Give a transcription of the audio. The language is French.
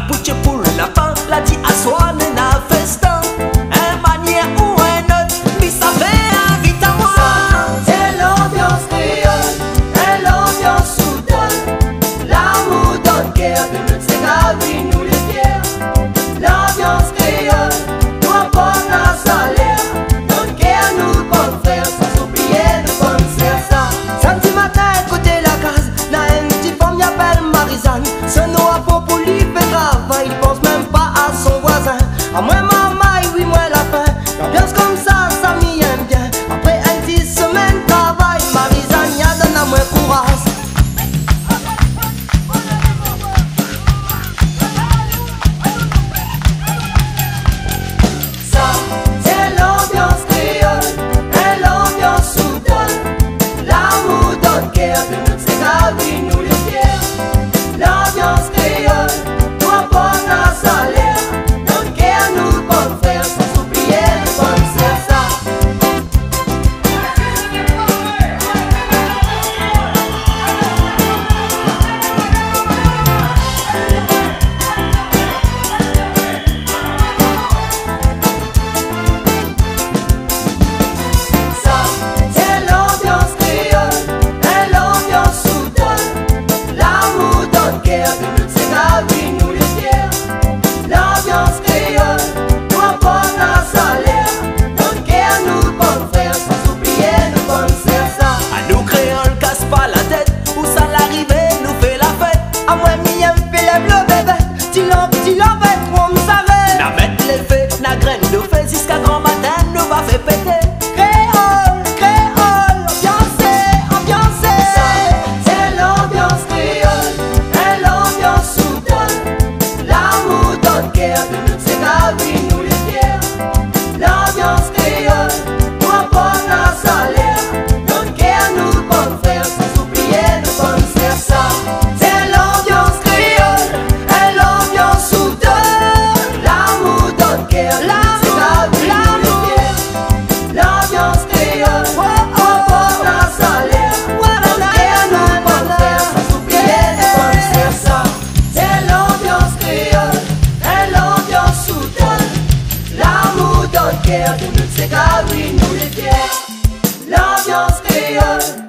pouche pour le lapin, la dit à soi, n'a festin. Un manière ou un autre, mais ça fait invite à moi. C'est l'ambiance créole, l'ambiance soudaine. L'amour donne guerre, de notre ségal, oui, nous les fiers. L'ambiance créole, nous apporte un salaire. Donne guerre, nous bonnes frères, sans oublier nos bonnes sœurs. Samedi matin, écoutez la case, là, un petit femme y'appelle Marisane. Ce nom à pour lui fait travail, il pense même pas à son voisin. À moi, maman, oui, moi, la fin. L'ambiance comme ça m'y aime bien. Après un 10 semaines de travail, Marisane y'a donne à moi courage. Ça, c'est l'ambiance créole, l'ambiance soudaine. L'amour donne guerre, de notre ségal, oui, nous les fiers. L'ambiance créole, nous apporte un salaire. Donne guerre, nous bonnes frères, sans oublier les bonnes sœurs. Ça, c'est l'ambiance créole, l'ambiance soudaine. L'amour donne guerre, de notre ségal, oui, nous les fiers. L'ambiance créole, nous apporte un salaire. Donne guerre, nous bonnes frères, sans oublier nos bonnes sœurs. Ça, À nous créoles, casse pas la tête, où ça l'arrivée, nous fait la fête. à moi, m'y aime, fait le bébé. Petit love, on s'arrête. Na mettre les faits, na graine de fait, jusqu'à grand matin, nous va faire péter. Créole, ambiancé. C'est l'ambiance créole, l'ambiance soudaine. L'amour donne guerre, de notre ségal, oui, nous les fiers. L'ambiance créole, nous apporte un salaire. Donne guerre, nous bonnes frères, sans oublier nos bonnes sœurs. Ça, c'est l'ambiance créole, l'ambiance soudaine. L'amour donne guerre, de notre ségal, oui, nous les fiers. L'ambiance créole, apporte un salaire. Donne guerre, nous bonnes frères, sans oublier nos bonnes sœurs. Ça, c'est l'ambiance créole, l'ambiance soudaine. L'amour donne guerre, de notre ségal, oui, nous les fiers. L'ambiance créole,